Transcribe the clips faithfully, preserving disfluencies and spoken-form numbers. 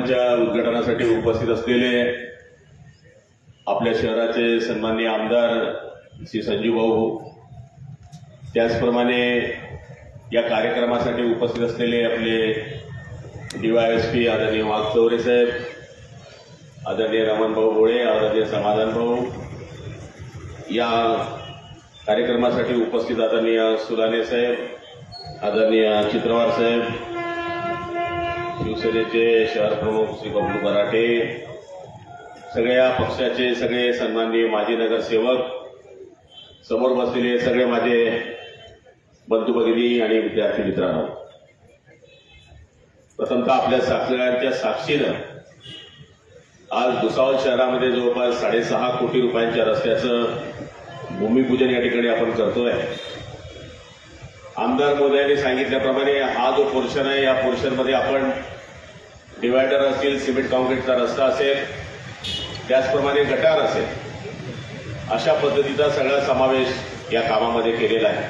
कामांच्या उद्घाटनासाठी उपस्थित असलेले आपल्या शहराचे सन्माननीय आमदार श्री संजीव भाऊ, त्याचप्रमाणे या कार्यक्रमासाठी उपस्थित असलेले आपले डीवायएसपी आदरणीय वाघचौरे साहेब, आदरणीय रमण भाऊ गोळे, आदरणीय समाधान भाऊ, या कार्यक्रमासाठी उपस्थित आदरणीय सुलाने साहेब, आदरणीय चित्रवार साहेब, शिवसेनेचे शहर प्रमुख श्री बबलू मराठे, सगळ्या पक्षाचे सगळे सन्माननीय माजी नगरसेवक, समोर बसलेले सगळे माझे बंधू भगिनी आणि विद्यार्थी मित्रांनो, प्रथमतः आपल्या सगळ्यांच्या साक्षीनं आज भुसावळ शहरामध्ये जवळपास साडेसहा कोटी रुपयांच्या रस्त्याचं भूमिपूजन या ठिकाणी आपण करतोय। आमदार महोदयांनी सांगितल्याप्रमाणे हा जो पोर्शन आहे, या पोर्शनमध्ये आपण डिवायडर असतील, सिमेंट कॉन्क्रीटचा रस्ता असेल, त्याचप्रमाणे गटार असेल, अशा पद्धतीचा सगळा समावेश या कामामध्ये केलेला आहे।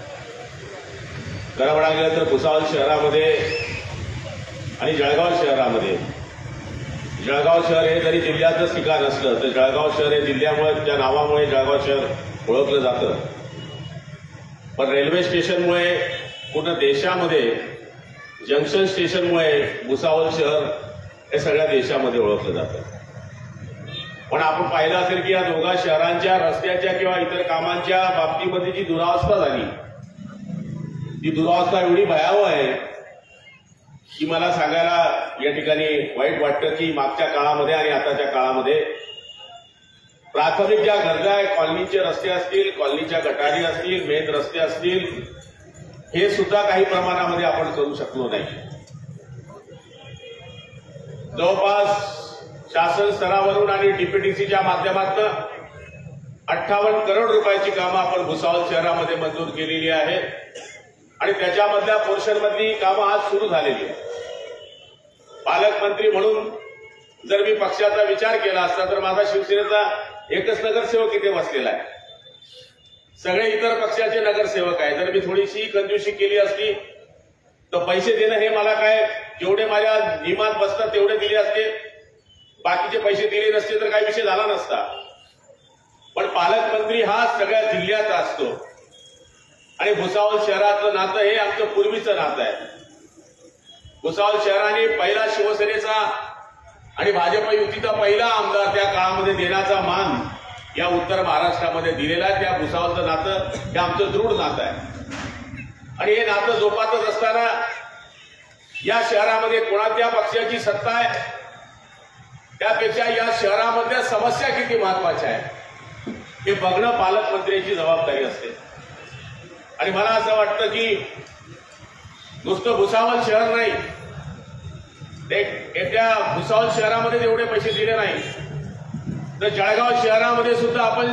खरं म्हणायला गेलं तर भुसावळ शहरामध्ये आणि जळगाव शहरामध्ये, जळगाव शहर हे जरी जिल्ह्याचंच ठिकाण असलं तर जळगाव शहर हे जिल्ह्यामुळे, त्या नावामुळे जळगाव शहर ओळखलं जातं, पण रेल्वे स्टेशनमुळे पूर्ण देशामध्ये, जंक्शन स्टेशनमुळे भुसावळ शहर हे सगळ्या देशामध्ये ओळखलं जातं। पण आपण पाहिलं असेल की या दोघा शहरांच्या रस्त्याच्या किंवा इतर कामांच्या बाबतीमध्ये जी दुरावस्था झाली, ती दुरावस्था एवढी भयावह आहे की मला सांगायला या ठिकाणी वाईट वाटतं की मागच्या काळामध्ये आणि आताच्या काळामध्ये प्राथमिक ज्या गरजा आहे, कॉलनीचे रस्ते असतील, कॉलनीच्या गटारी असतील, मेन रस्ते असतील, हे सुद्धा काही प्रमाणामध्ये आपण करू शकलो नाही। जवळपास शासन स्तरावरून आणि डीपीटीसीच्या माध्यमातून अठ्ठावन्न करोड रुपयाची कामं आपण भुसावळ शहरामध्ये मंजूर केलेली आहेत आणि त्याच्यामधल्या पोर्शनमधली कामं आज सुरू झालेली आहेत। पालकमंत्री म्हणून जर मी पक्षाचा विचार केला असता तर माझा शिवसेनेचा एकच नगरसेवक इथे बसलेला आहे, सगळे इतर पक्षाचे नगरसेवक आहे। जर मी थोडीशी कंजूसी केली असती तर पैसे देणं हे मला काय, जेवढे माझ्या नियमात बसतात तेवढे दिले असते, बाकीचे पैसे दिले नसते तर काही विषय झाला नसता। पण पालकमंत्री हा सगळ्या जिल्ह्यात असतो आणि भुसावळ शहरातलं नातं हे आमचं पूर्वीचं नातं आहे। भुसावळ शहराने पहिला शिवसेनेचा आणि भाजप युतीचा पहिला आमदार त्या काळामध्ये देण्याचा मान या उत्तर महाराष्ट्रामध्ये दिलेला आहे। त्या भुसावळचं नातं हे आमचं दृढ नातं आहे आणि हे नातं जोपासत असताना या शहरामध्ये कोणत्या पक्षाची सत्ता आहे त्यापेक्षा या शहरामधल्या समस्या किती महत्वाच्या आहेत हे बघणं पालकमंत्र्यांची जबाबदारी असते। आणि मला असं वाटतं की नुसतं भुसावळ शहर नाही, त्या भुसावळ शहरामध्ये जेवढे पैसे दिले नाही तर जळगाव शहरामध्ये सुद्धा आपण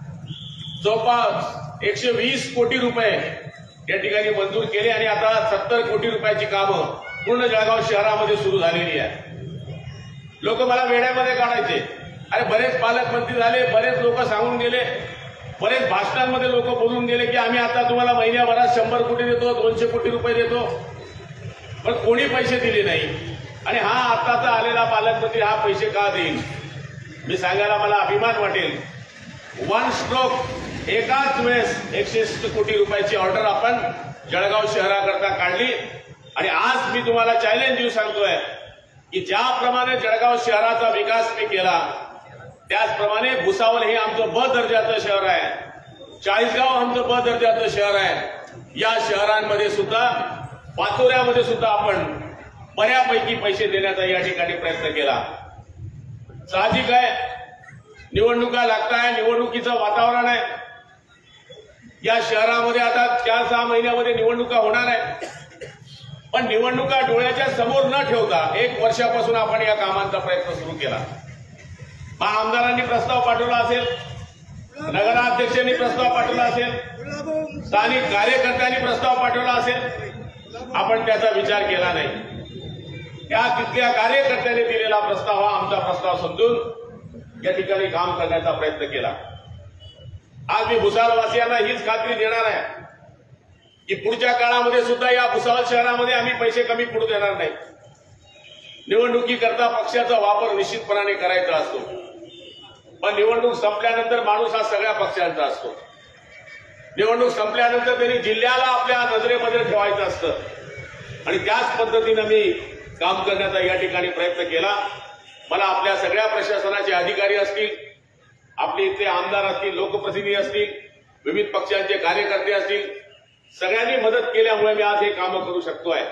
जवळपास एकशे वीस कोटी रुपये या ठिकाणी मंजूर केले आणि आता सत्तर कोटी रुपयाची कामं पूर्ण जळगाव शहरामध्ये सुरू झालेली आहे। लोक मला वेड्यामध्ये काढायचे, अरे बरेच पालकमंत्री झाले, बरेच लोक सांगून गेले, बरेच भाषणांमध्ये लोक बोलून गेले की आम्ही आता तुम्हाला महिन्याभरात शंभर कोटी देतो, दोनशे कोटी रुपये देतो, पण कोणी पैसे दिले नाही। आणि हा आताचा आलेला पालकमंत्री हा पैसे का देईल? मी सांगायला मला अभिमान वाटेल, वन स्ट्रोक एकाच वेळेस एकशे कोटी रुपयाची ऑर्डर आपण जळगाव शहराकरता काढली आणि आज मी तुम्हाला चॅलेंज देऊ सांगतोय की ज्याप्रमाणे जळगाव शहराचा विकास मी केला त्याचप्रमाणे भुसावळ हे आमचं ब दर्जाचं शहर आहे, चाळीसगाव आमचं ब दर्जाचं शहर आहे। या शहरांमध्ये सुद्धा, पाचोऱ्यामध्ये सुद्धा आपण बऱ्यापैकी पैसे देण्याचा या ठिकाणी प्रयत्न केला। साहजिक आहे, निवडणुका लागताय, निवडणुकीचं वातावरण आहे, या शहरामध्ये आता चार सहा महिन्यामध्ये निवडणुका होणार आहे, पण निवडणुका डोळ्याच्या समोर न ठेवता एक वर्षापासून आपण या कामांचा प्रयत्न सुरू केला। महाआमदारांनी प्रस्ताव पाठवला असेल, नगराध्यक्षांनी प्रस्ताव पाठवला असेल, स्थानिक कार्यकर्त्यांनी प्रस्ताव पाठवला असेल, आपण त्याचा विचार केला नाही। त्या तिथल्या कार्यकर्त्यांनी दिलेला प्रस्ताव हा आमचा प्रस्ताव समजून या ठिकाणी काम करण्याचा प्रयत्न केला। आज मी भुसावळवासियांना हीच खात्री देणार आहे की पुढच्या काळामध्ये सुद्धा या भुसावळ शहरामध्ये आम्ही पैसे कमी पडू देणार नाही। निवडणुकीकरता पक्षाचा वापर निश्चितपणाने करायचा असतो, पण निवडणूक संपल्यानंतर माणूस हा सगळ्या पक्षांचा असतो. निवडणूक संपल्यानंतर त्यांनी जिल्ह्याला आपल्या नजरेमध्ये ठेवायचं असतं आणि त्याच पद्धतीनं मी काम करण्याचा या ठिकाणी प्रयत्न केला. मला आपल्या सगळ्या प्रशासनाचे अधिकारी असतील, आपले इथले आमदार असतील, लोकप्रतिनिधी असतील, विविध पक्षांचे कार्यकर्ते असतील, सगळ्यांनी मदत केल्यामुळे मी आज हे काम करू शकतोय.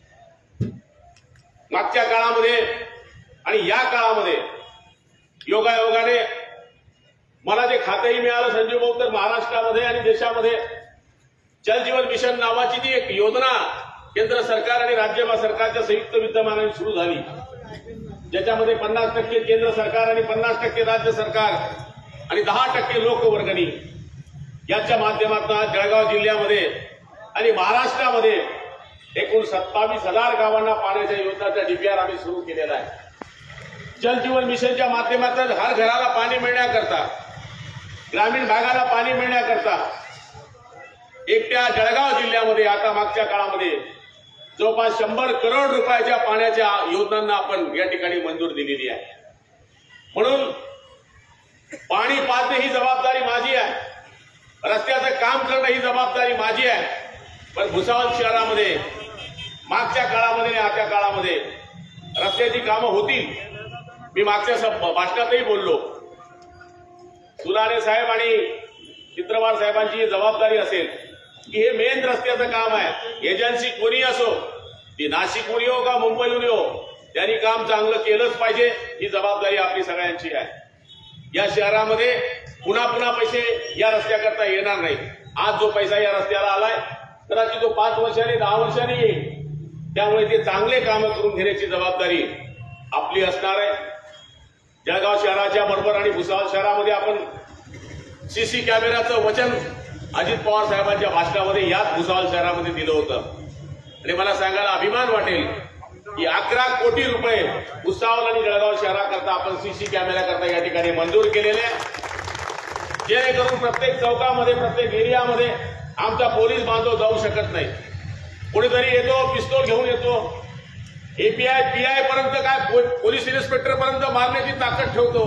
मागच्या काळामध्ये आणि या काळामध्ये योगायोगाने मला जे खातंही मिळालं संजीव भाऊ, तर महाराष्ट्रामध्ये आणि देशामध्ये जलजीवन मिशन नावाची जी एक योजना केंद्र सरकार आणि राज्य सरकारच्या संयुक्त विद्यमानाने सुरू झाली, ज्याच्यामध्ये पन्नास टक्के केंद्र सरकार आणि पन्नास टक्के राज्य सरकार आणि दहा टक्के लोकवर्गणी याच्या माध्यमातून आज जळगाव जिल्ह्यामध्ये आणि महाराष्ट्रामध्ये एकूण सत्तावीस हजार गावांना पाण्याच्या योजनाचा डीपीआर आम्ही सुरू केलेला आहे. जलजीवन मिशनच्या माध्यमातून हर घराला पाणी मिळण्याकरता, ग्रामीण भागाला पाणी मिळण्याकरता एकट्या जळगाव जिल्ह्यामध्ये आता मागच्या काळामध्ये जवळपास शंभर करोड रुपयाच्या पाण्याच्या योजनांना आपण या ठिकाणी मंजूर दिलेली आहे. म्हणून पाणी पाजणे ही जबाबदारी माझी आहे, रस्त्याचं काम करणं ही जबाबदारी माझी आहे. पण भुसावळ शहरामध्ये मागच्या काळामध्ये आणि आजच्या काळामध्ये रस्त्याची कामं होतील. मी मागच्या भाषणातही बोललो, सुलाने साहेब आणि चित्रवार साहेबांची जबाबदारी असेल की हे मेन रस्त्याचं काम आहे. एजन्सी कोणी असो, ती नाशिकहून हो का मुंबईहून हो, त्यांनी काम चांगलं केलंच पाहिजे, ही जबाबदारी आपली सगळ्यांची आहे. या शहरामध्ये पुन्हा पुन्हा पैसे या रस्त्याकरता येणार नाही. आज जो पैसा या रस्त्याला आलाय कदाचित तो पाच वर्षांनी दहा वर्षांनी येईल. त्यामुळे ते चांगले कामं करून घेण्याची जबाबदारी आपली असणार आहे. जळगाव शहराच्या बरोबर आणि भुसावळ शहरामध्ये आपण सीसी कॅमेऱ्याचं वचन अजित पवार साहेबांच्या भाषणामध्ये याच भुसावळ शहरामध्ये दिलं होतं आणि मला सांगायला अभिमान वाटेल की अकरा कोटी रुपये भुसावळ आणि जळगाव शहराकरता आपण सीसी कॅमेऱ्याकरता या ठिकाणी मंजूर केलेले आहे, जेणेकरून प्रत्येक चौकामध्ये प्रत्येक एरियामध्ये आमचा पोलीस बांधव जाऊ शकत नाही. कोणीतरी येतो पिस्तूल घेऊन येतो, एपीआय पीआय पर्यंत काय पोलीस इन्स्पेक्टर पर्यंत मारण्याची ताकद ठेवतो.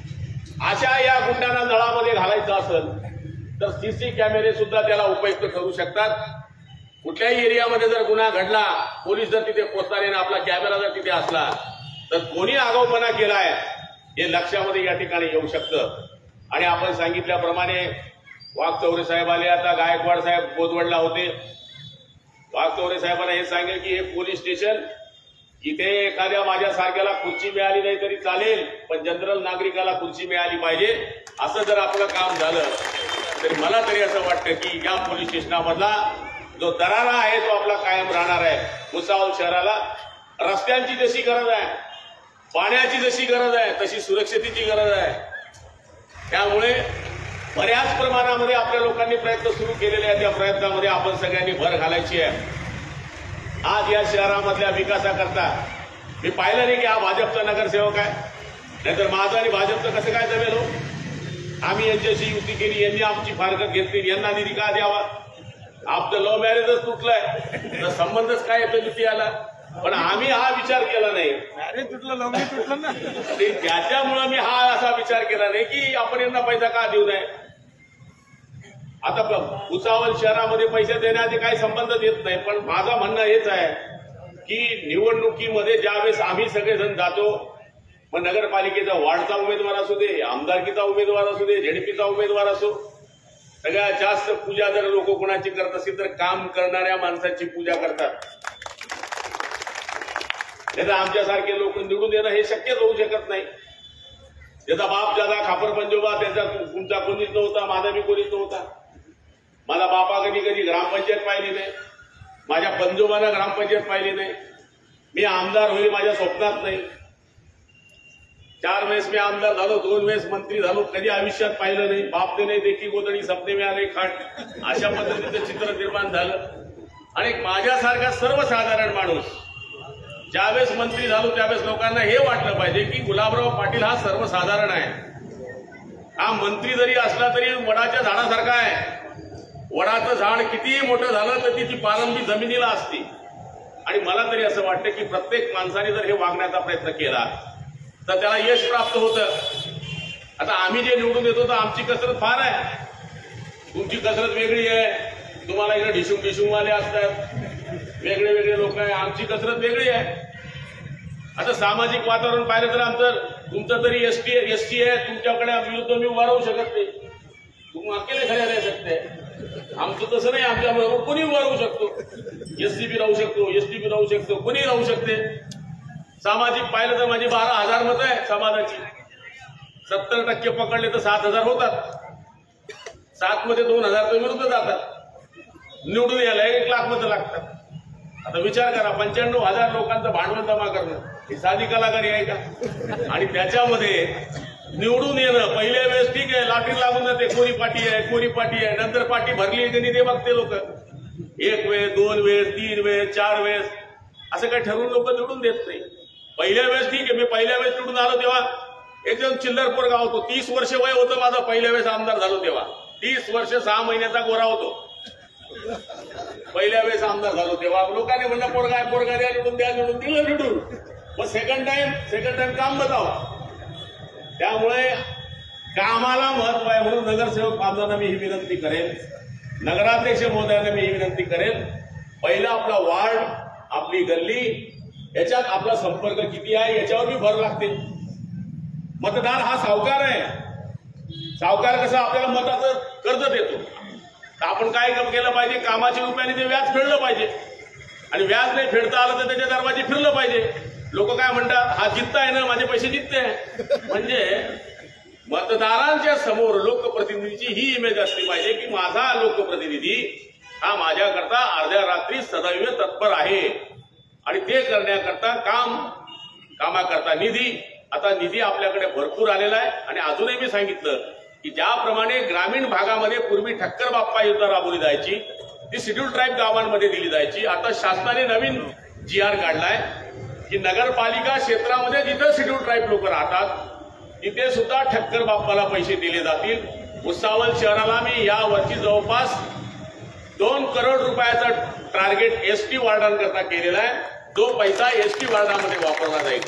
अशा या गुंडांना नळामध्ये घालायचं असेल तर सीसी कॅमेरे सुद्धा त्याला उपयुक्त ठरू शकतात. कुठल्याही एरियामध्ये जर गुन्हा घडला, पोलीस जर तिथे पोहोचणार ना आपला कॅमेरा जर तिथे असला तर कोणी आगाऊपणा केलाय हे लक्षामध्ये या ठिकाणी येऊ शकतं. आणि आपण सांगितल्याप्रमाणे वाघचौरे साहेब आले, आता गायकवाड साहेब बोदवडला होते. वाघचौरे साहेबांना हे सांगेल की हे पोलीस स्टेशन इथे एखाद्या माझ्यासारख्याला खुर्ची मिळाली नाही तरी चालेल, पण जनरल नागरिकाला खुर्ची मिळाली पाहिजे. असं जर आपलं काम झालं तरी मला तरी असं वाटतं की या पोलीस स्टेशनामधला जो दरारा आहे तो आपला कायम राहणार आहे. भुसावळ शहराला रस्त्यांची जशी गरज आहे, पाण्याची जशी गरज आहे, तशी सुरक्षितेची गरज आहे. त्यामुळे बऱ्याच प्रमाणामध्ये आपल्या लोकांनी प्रयत्न सुरू केलेले आहेत. त्या प्रयत्नामध्ये आपण सगळ्यांनी भर घालायची आहे. आज या शहरामधल्या विकासाकरता मी पाहिलं नाही की हा भाजपचा नगरसेवक आहे, नाहीतर माझं आणि भाजपचं कसं काय जमेल हो. आम्ही यांच्याशी युती केली, यांनी आमची फारकत घेतली, यांना निधी का द्यावा. आपलं लव्ह मॅरेजच तुटलंय तर संबंधच काय येतो युती आला. पण आम्ही हा विचार केला नाही, अरे तुटलं लवकर तुटलं ना, त्याच्यामुळं मी हा असा विचार केला नाही की आपण यांना पैसा का देऊ नये. आता भुसावळ शहरामध्ये पैसे देण्याचे काही संबंधच येत नाही. पण माझं म्हणणं हेच आहे की निवडणुकीमध्ये ज्यावेळेस आम्ही सगळेजण जातो, मग नगरपालिकेचा वार्डचा उमेदवार असू दे, आमदारकीचा उमेदवार असू दे, झेडपीचा उमेदवार असो, सगळ्यात जास्त पूजा जर लोक कोणाची करत असतील तर काम करणाऱ्या माणसाची पूजा करतात. त्याचा आमच्यासारखे लोक निवडून देणं हे शक्यच होऊ शकत नाही. त्याचा बाप दादा खापर पंजोबा त्याचा तुमचा कोणीच नव्हता, माझा बी कोणीच नव्हता. मला बापा कधी कधी ग्रामपंचायत पाहिली नाही, माझ्या पंजोबानं ग्रामपंचायत पाहिली नाही. मी आमदार होईल माझ्या स्वप्नात नाही. चार वेळेस मी आमदार झालो, दोन वेळेस मंत्री झालो, कधी आयुष्यात पाहिलं नाही. बापने नाही देखी गोदडी सपने में आले खाट, अशा पद्धतीचं चित्र निर्माण झालं. आणि माझ्यासारखा सर्वसाधारण माणूस ज्यावेळेस मंत्री झालो त्यावेळेस लोकांना हे वाटलं पाहिजे की गुलाबराव पाटील हा सर्वसाधारण आहे. हा मंत्री जरी असला तरी वडाच्या झाडासारखा आहे. वडाचं झाड कितीही मोठं झालं तर तिची पारंबी जमिनीला असते. आणि मला तरी असं वाटतं की प्रत्येक माणसाने जर हे वागण्याचा प्रयत्न केला तर त्याला यश प्राप्त होतं. आता आम्ही जे निवडून येतो तर आमची कसरत फार आहे, तुमची कसरत वेगळी आहे. तुम्हाला इकडे ढिशूम ढिशूमवाले असतात, वेगळे वेगळे लोक आहे, आमची कसरत वेगळी आहे. आता सामाजिक वातावरण पाहिलं तर आमचं तुमचं तरी एसटी एसटी आहे, तुमच्याकडे विरुद्ध मी उभा राहू शकत नाही, तुम्ही अकेले खडे राहू शकते. आमचं तसं नाही, आमच्या बरोबर कोणी उभा राहू शकतो, एससी बी राहू शकतो, एसटी बी राहू शकतो, कोणी राहू शकते. सामाजिक पाहिलं तर माझी बारा हजार मतं आहे समाजाची, सत्तर टक्के पकडले तर सात हजार होतात, सात मध्ये दोन हजार तर विरुद्ध जातात, निवडून यायला एक लाख मतं लागतात. आता विचार करा, पंच्याण्णव हजार लोकांचं भांडवल जमा करणं ही साधी कलाकारी आहे का? आणि त्याच्यामध्ये निवडून येणं, पहिल्या वेळेस ठीक आहे, लाटरी लागून जाते, कोरी पाटी आहे कोरी पाटी आहे, नंतर पाटी भरली की नाही ते बघते लोक, एक वेळ दोन वेळ तीन वेळ चार वेळेस असं काही ठरवून लोक निवडून देत नाही. पहिल्या वेळेस ठीक आहे, मी पहिल्या वेळेस निवडून आलो तेव्हा एकदम चिल्लर पोरगा होतो, तीस वर्ष वय होतं माझं पहिल्या वेळेस आमदार झालो तेव्हा, तीस वर्ष सहा महिन्याचा गोरा होतो पहिल्या वेळेस आमदार झालो तेव्हा. लोकांनी म्हणलं पोरगा पोरगा द्या निवडून, द्या निवडून, दिलं निवडून. मग सेकंड टाइम सेकंड टाइम काम बताव. त्यामुळे कामाला महत्व आहे म्हणून नगरसेवक बांधवांना मी ही विनंती करेन, नगराध्यक्ष महोदयांना मी ही विनंती करेन, पहिला आपला वार्ड, आपली गल्ली, याच्यात आपला संपर्क किती आहे याच्यावर मी भर लागते. मतदार हा सावकार आहे, सावकार कसं आपल्याला मताचं कर्ज देतो, तर आपण काय केलं पाहिजे, कामाच्या रुपयाने ते व्याज फेडलं पाहिजे, आणि व्याज नाही फेडता आलं तर त्याच्या दरवाजे फिरलं पाहिजे. लोक काय म्हणतात, हा जितता आहे ना, माझे पैसे जितते आहे. म्हणजे मतदारांच्या समोर लोकप्रतिनिधीची ही इमेज असली पाहिजे की माझा लोकप्रतिनिधी हा माझ्याकरता अर्ध्या रात्री सदैव तत्पर आहे, आणि ते करण्याकरता काम, कामाकरता निधी. आता निधी आपल्याकडे भरपूर आलेला आहे, आणि अजूनही मी सांगितलं की ज्याप्रमाणे ग्रामीण भागामध्ये पूर्वी ठक्कर बाप्पा योजना राबवली जायची, ती शेड्यूल ट्राईब गावांमध्ये दिली जायची. आता शासनाने नवीन जी आर काढलाय की नगरपालिका क्षेत्रामध्ये जिथं शेड्यूल ट्राईब लोक राहतात तिथे सुद्धा ठक्कर बाप्पाला पैसे दिले जातील. भुसावळ शहराला मी या वर्षी जवळपास दोन करोड रुपयाचा टार्गेट एसटी वार्डांकरता केलेला आहे, जो पैसा एसटी वार्डामध्ये वापरला जाईल.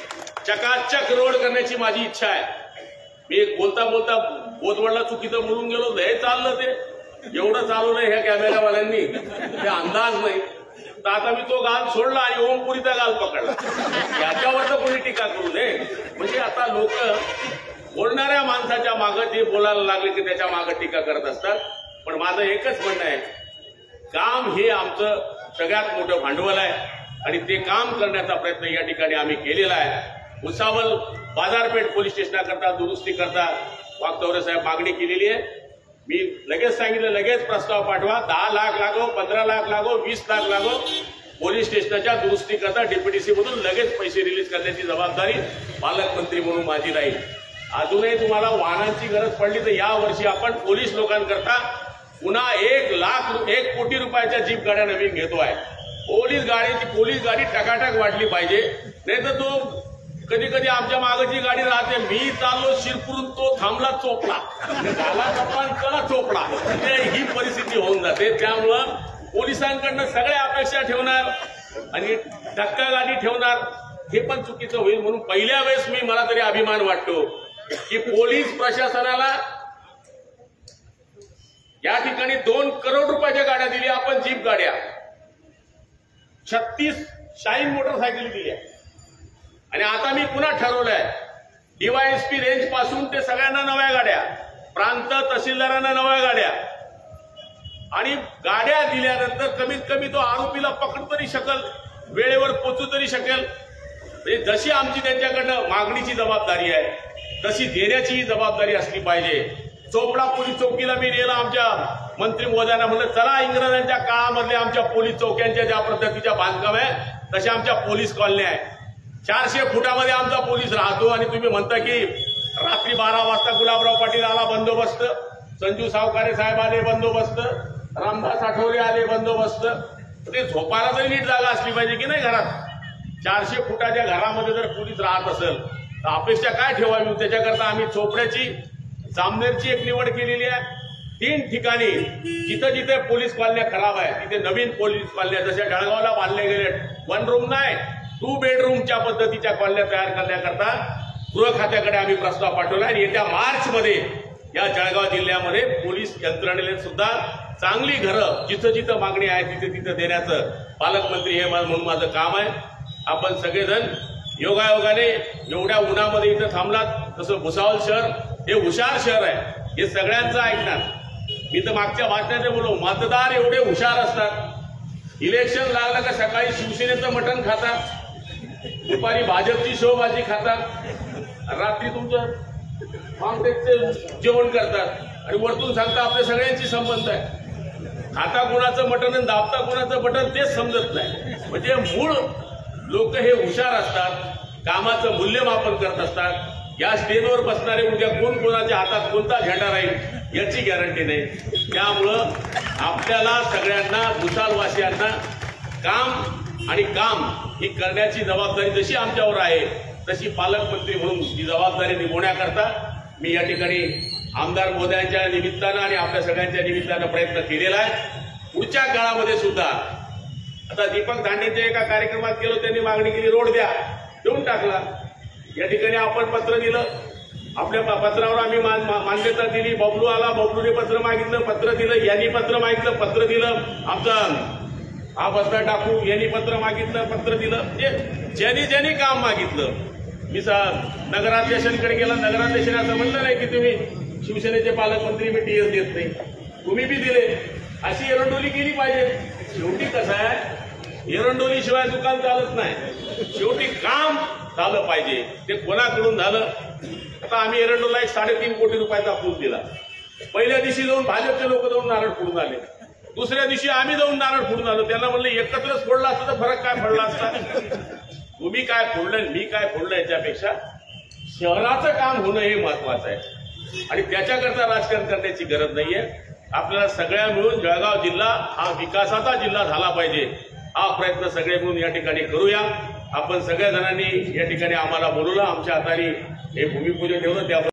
चकाचक रोड करण्याची माझी इच्छा आहे. मी एक बोलता बोलता बोधवडला चुकीचं बोलून गेलो, हे चाललं ते एवढं चालवलंय ह्या कॅमेरावाल्यांनी, ते अंदाज नाही. तर आता मी तो गाल सोडला आणि ओमपुरीचा गाल पकडला, याच्यावर तर कोणी टीका करू नये. म्हणजे आता लोक बोलणाऱ्या माणसाच्या मागं जे बोलायला लागले की त्याच्या मागं टीका करत असतात. पण माझं एकच म्हणणं आहे, काम हे आमचं सगळ्यात मोठं भांडवल आहे, आणि ते काम करण्याचा प्रयत्न या ठिकाणी आम्ही केलेला आहे. भुसावळ बाजारपेठ पोलीस स्टेशनाकरता दुरुस्ती करता वागतवरे साहेब मागणी केलेली आहे. मी लगेच सांगितलं, लगेच प्रस्ताव पाठवा, दहा लाख लागो, पंधरा लाख लागो, वीस लाख लागो, पोलीस स्टेशनाच्या दुरुस्ती करता डीपीटीसी मधून लगेच पैसे रिलीज करण्याची जबाबदारी पालकमंत्री म्हणून माझी राहील. अजूनही तुम्हाला वाहनांची गरज पडली तर या वर्षी आपण पोलीस लोकांकरता पुन्हा एक लाख एक कोटी रुपयाच्या जीप गाड्या नवीन घेतो आहे. पोलीस गाडीची पोलीस गाडी टकाटक वाढली पाहिजे, नाही तर तो कधी कधी आमच्या मागची गाडी राहते, मी चाललो शिरपूरून, तो थांबला चोपडा, झाला चला चोपडा, ही परिस्थिती होऊन जाते. त्यामुळं पोलिसांकडनं सगळ्या अपेक्षा ठेवणार आणि धक्का गाडी ठेवणार हे पण चुकीचं होईल. म्हणून पहिल्या वेळेस मी, मला तरी अभिमान वाटतो की पोलीस प्रशासनाला या ठिकाणी दोन करोड रुपयाच्या गाड्या दिल्या आपण, जीप गाड्या, छत्तीस शाईन मोटरसायकल दिली आहे. आणि आता मी पुन्हा ठरवलंय, डीवायएसपी रेंज पासून ते सगळ्यांना नव्या गाड्या, प्रांत तहसीलदारांना नव्या गाड्या, आणि गाड्या दिल्यानंतर कमीत कमी तो आरोपीला पकड तरी शकेल, वेळेवर पोचू तरी शकेल. जशी आमची त्यांच्याकडनं मागणीची जबाबदारी आहे तशी देण्याचीही जबाबदारी असली पाहिजे. चोपडा पोलीस चौकीला मी नेलं, आमच्या मंत्री महोदयांना म्हणलं, चला इंग्रजांच्या काळामधल्या आमच्या पोलीस चौक्यांच्या ज्या पद्धतीच्या बांधकाम आहे तशा आमच्या पोलीस कॉलन्या आहे. चारशे फुटामध्ये आमचा पोलीस राहतो, आणि तुम्ही म्हणता की रात्री बारा वाजता गुलाबराव पाटील आला बंदोबस्त, संजू सावकारे साहेब आले बंदोबस्त, रामदास आठवले आले बंदोबस्त. ते झोपायला तरी नीट जागा असली पाहिजे की नाही घरात. चारशे फुटाच्या घरामध्ये जर पोलीस राहत असेल तर अपेक्षा काय ठेवावी. त्याच्याकरता आम्ही चोपड्याची, जामनेरची एक निवड केलेली आहे. तीन ठिकाणी जिथं जिथे पोलीस कॉलन्या खराब आहे तिथे नवीन पोलीस कॉलन्या, जशा जळगावला बांधले गेले वन रूम नाही, टू बेडरूमच्या पद्धतीच्या कॉलन्या तयार करण्याकरता गृह खात्याकडे आम्ही प्रस्ताव पाठवला आणि येत्या मार्च मध्ये या जळगाव जिल्ह्यामध्ये पोलीस यंत्रणेला सुद्धा चांगली घरं जिथं जिथं मागणी आहे तिथे तिथं देण्याचं पालकमंत्री हे म्हणून माझं काम आहे. आपण सगळेजण योगायोगाने एवढ्या उन्हामध्ये इथं थांबलात. तसं भुसावळ शहर हे हुशार शहर आहे, हे सगळ्यांचं ऐकणार. मी तर मागच्या भाषणात बोललो, मतदार एवढे हुशार असतात, इलेक्शन लागलं का सकाळी शिवसेनेचं मटण खातात, दुपारी भाजपची शोबाजी खातात, रात्री तुमचं काँग्रेसचे जेवण करतात आणि वरतून सांगता आपल्या सगळ्यांशी संबंध आहे. खाता कोणाचं मटण आणि दाबता कोणाचं मटण तेच समजत नाही. म्हणजे मूळ लोक हे हुशार असतात, कामाचं मूल्यमापन करत असतात. या स्टेजवर बसणारे उद्या कोण कोणाच्या हातात कोणता झेंडा राहील याची गॅरंटी नाही. त्यामुळं आपल्याला सगळ्यांना भुसावळवासियांना काम आणि काम ही करण्याची जबाबदारी जशी आमच्यावर आहे तशी पालकमंत्री म्हणून ही जबाबदारी निभवण्याकरता मी या ठिकाणी आमदार महोदयांच्या निमित्तानं आणि आपल्या सगळ्यांच्या निमित्तानं प्रयत्न केलेला आहे. पुढच्या काळामध्ये सुद्धा आता दीपक दांडेच्या एका कार्यक्रमात गेलो, त्यांनी मागणी केली रोड द्या, देऊन टाकला. या ठिकाणी आपण पत्र दिलं, आपल्या पत्रावर आम्ही मान्यता दिली. बबलू आला, बबलूने पत्र मागितलं, पत्र दिलं. यांनी पत्र मागितलं, पत्र दिलं. आमचा हा पत्र टाकू, यांनी पत्र मागितलं, पत्र दिलं. म्हणजे ज्यांनी ज्यांनी काम मागितलं. मी नगराध्यक्षांकडे गेला, नगराध्यक्षांनी असं म्हणलं नाही की तुम्ही शिवसेनेचे पालकमंत्री मी टीएस देत नाही, तुम्ही बी दिले. अशी एरंडोली केली पाहिजे. शेवटी कसं आहे, एरंडोली शिवाय दुकान चालत नाही. शेवटी काम झालं पाहिजे. ते कोणाकडून झालं, आता आम्ही एरंडोला एक साडेतीन कोटी रुपयाचा पूल दिला. पहिल्या दिवशी जाऊन भाजपचे लोक जाऊन नारळ फोडून आले, दुसऱ्या दिवशी आम्ही जाऊन नारळ फोडून आलो. त्यांना म्हणलं एकत्रच फोडला असता तर फरक काय पडला असता. तुम्ही काय फोडलं मी काय फोडलं याच्यापेक्षा शहराचं काम होणं हे महत्वाचं आहे आणि त्याच्याकरता राजकारण करण्याची गरज नाहीये. आपल्याला सगळ्या मिळून जळगाव जिल्हा हा विकासाचा जिल्हा झाला पाहिजे, हा प्रयत्न सगळे मिळून या ठिकाणी करूया. आपण सगळ्या जणांनी या ठिकाणी आम्हाला बोलवलं, आमच्या हाताने हे भूमिपूजन ठेवलं. त्या